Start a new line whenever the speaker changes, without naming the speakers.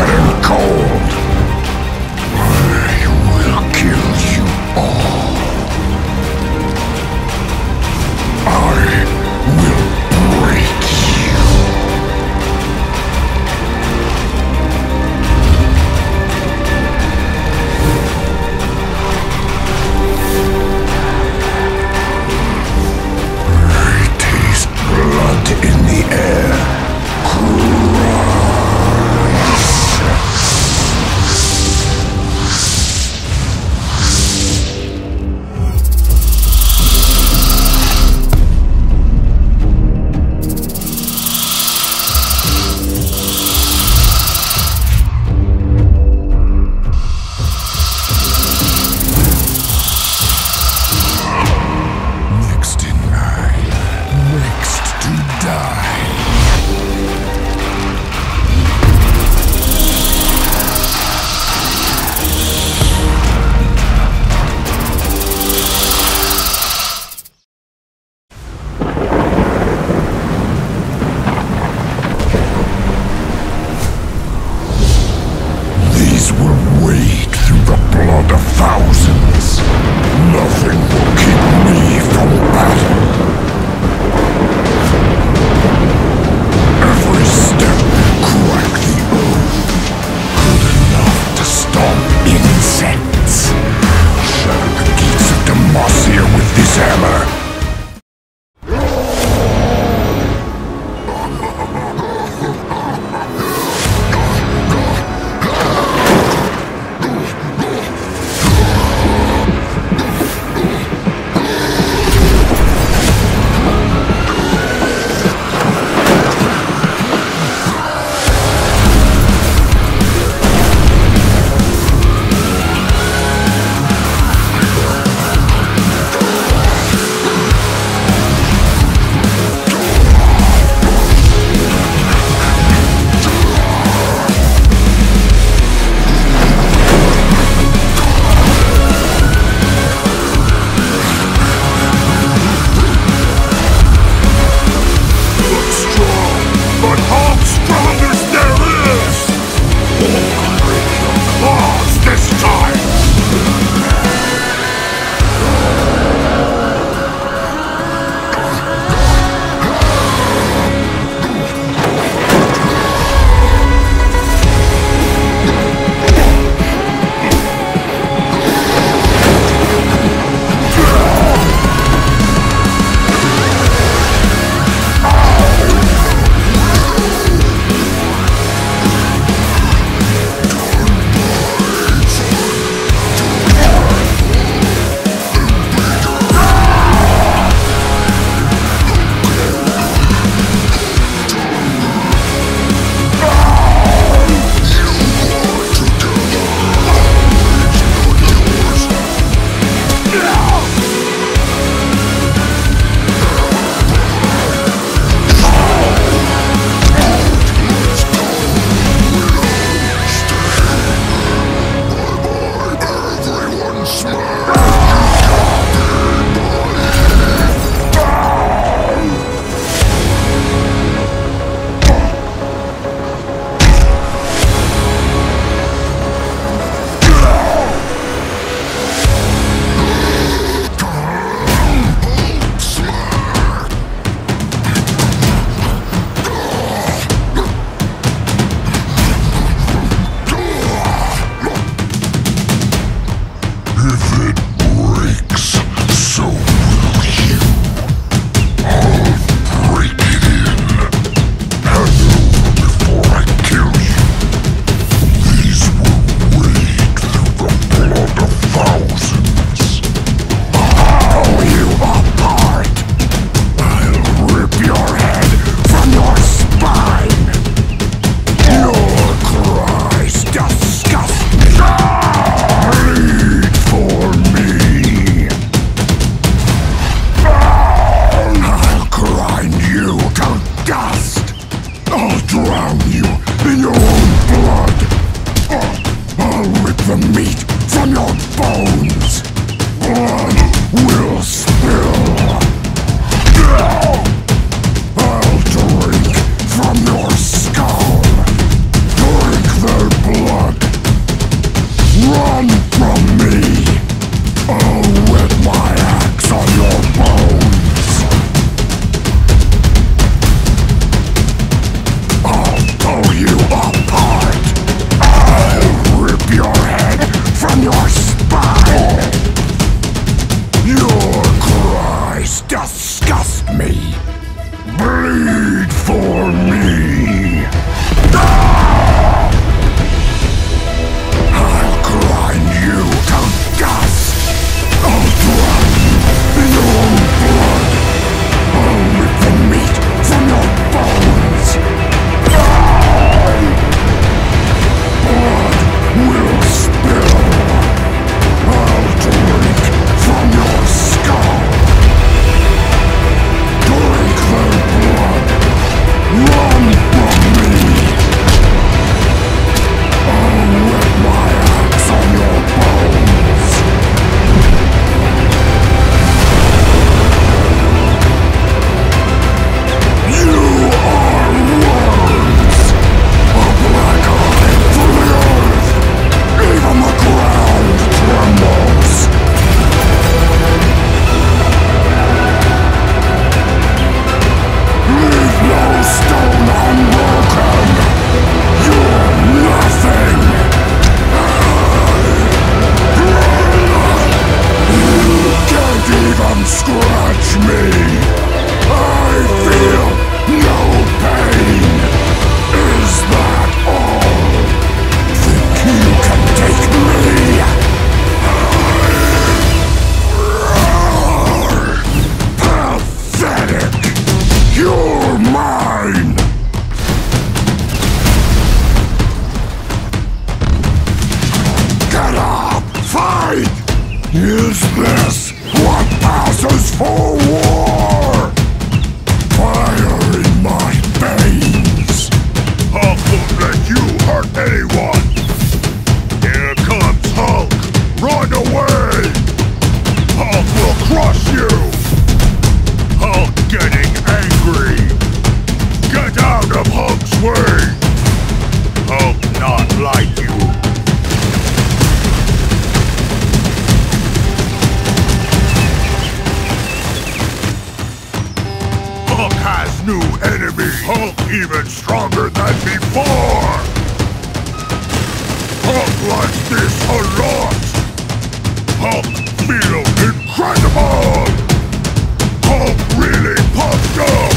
and cold. I will kill you all. I will break you. I taste blood in the air. Next in line, next to die. These will wade through the blood of thousands. Nothing will keep me from battle. Every step crack the earth. Good enough to stomp insects. Shatter the gates of Demacia with this hammer. I'll drink from your skull. Drink their Is this what passes for war? Fire in my veins!
Hulk won't let you hurt anyone! Here comes Hulk! Run away! Hulk will crush you! Hulk getting angry! Get out of Hulk's way! Hulk not like you! Hulk has new enemy! Hulk even stronger than before! Hulk likes this a lot! Hulk feels incredible! Hulk really pumped up!